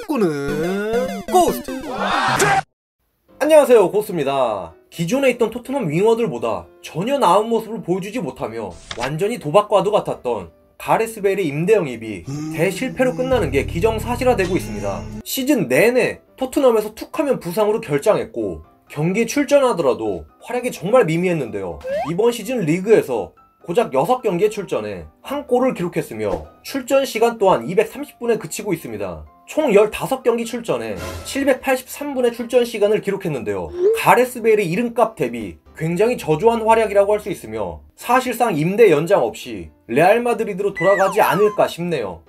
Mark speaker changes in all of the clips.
Speaker 1: 축구는 고스트.
Speaker 2: 안녕하세요, 고스트입니다. 기존에 있던 토트넘 윙어들보다 전혀 나은 모습을 보여주지 못하며 완전히 도박과도 같았던 가레스 베일의 임대 영입이 대실패로 끝나는 게 기정사실화되고 있습니다. 시즌 내내 토트넘에서 툭하면 부상으로 결장했고 경기에 출전하더라도 활약이 정말 미미했는데요. 이번 시즌 리그에서 고작 6경기에 출전해 한 골을 기록했으며 출전 시간 또한 230분에 그치고 있습니다. 총 15경기 출전해 783분의 출전 시간을 기록했는데요. 가레스 베일의 이름값 대비 굉장히 저조한 활약이라고 할 수 있으며 사실상 임대 연장 없이 레알 마드리드로 돌아가지 않을까 싶네요.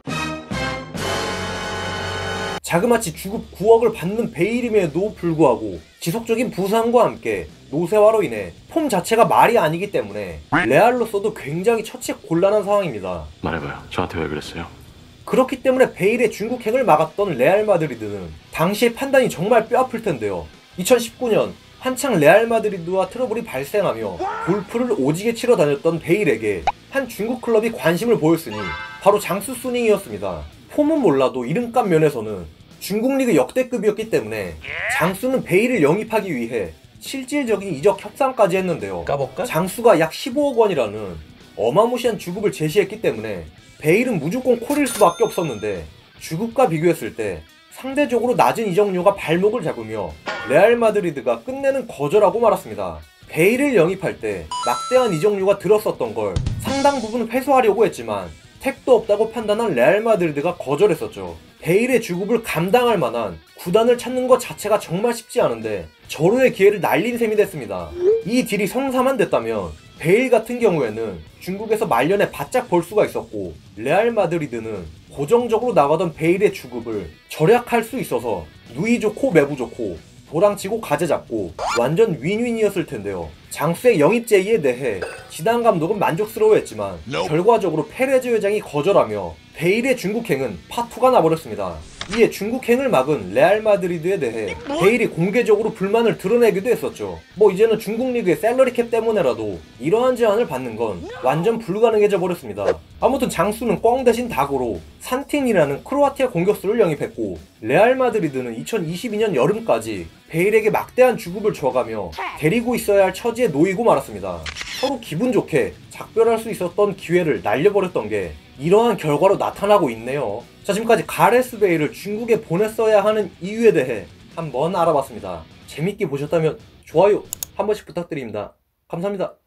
Speaker 2: 자그마치 주급 9억을 받는 베일임에도 불구하고 지속적인 부상과 함께 노쇠화로 인해 폼 자체가 말이 아니기 때문에 레알로서도 굉장히 처치가 곤란한 상황입니다.
Speaker 3: 말해봐요. 저한테 왜 그랬어요?
Speaker 2: 그렇기 때문에 베일의 중국행을 막았던 레알 마드리드는 당시의 판단이 정말 뼈아플 텐데요. 2019년 한창 레알 마드리드와 트러블이 발생하며 골프를 오지게 치러 다녔던 베일에게 한 중국 클럽이 관심을 보였으니 바로 장수 수닝이었습니다. 폼은 몰라도 이름값 면에서는 중국 리그 역대급이었기 때문에 장수는 베일을 영입하기 위해 실질적인 이적 협상까지 했는데요.
Speaker 1: 까볼까?
Speaker 2: 장수가 약 15억 원이라는 어마무시한 주급을 제시했기 때문에 베일은 무조건 콜일 수밖에 없었는데 주급과 비교했을 때 상대적으로 낮은 이적료가 발목을 잡으며 레알 마드리드가 끝내는 거절하고 말았습니다. 베일을 영입할 때 막대한 이적료가 들었었던 걸 상당 부분 회수하려고 했지만 택도 없다고 판단한 레알 마드리드가 거절했었죠. 베일의 주급을 감당할 만한 구단을 찾는 것 자체가 정말 쉽지 않은데 절호의 기회를 날린 셈이 됐습니다. 이 딜이 성사만 됐다면 베일 같은 경우에는 중국에서 말년에 바짝 벌 수가 있었고 레알 마드리드는 고정적으로 나가던 베일의 주급을 절약할 수 있어서 누이 좋고 매부 좋고 도랑치고 가재 잡고 완전 윈윈이었을 텐데요. 장수의 영입 제의에 대해 지단 감독은 만족스러워했지만 결과적으로 페레즈 회장이 거절하며 베일의 중국행은 파토가 나버렸습니다. 이에 중국행을 막은 레알 마드리드에 대해 베일이 공개적으로 불만을 드러내기도 했었죠. 이제는 중국 리그의 셀러리 캡 때문에라도 이러한 제안을 받는 건 완전 불가능해져 버렸습니다. 아무튼 장수는 꽝 대신 닭으로 산틴이라는 크로아티아 공격수를 영입했고 레알 마드리드는 2022년 여름까지 베일에게 막대한 주급을 줘가며 데리고 있어야 할 처지에 놓이고 말았습니다. 서로 기분 좋게 작별할 수 있었던 기회를 날려버렸던 게 이러한 결과로 나타나고 있네요. 자, 지금까지 가레스 베일을 중국에 보냈어야 하는 이유에 대해 한번 알아봤습니다. 재밌게 보셨다면 좋아요 한 번씩 부탁드립니다. 감사합니다.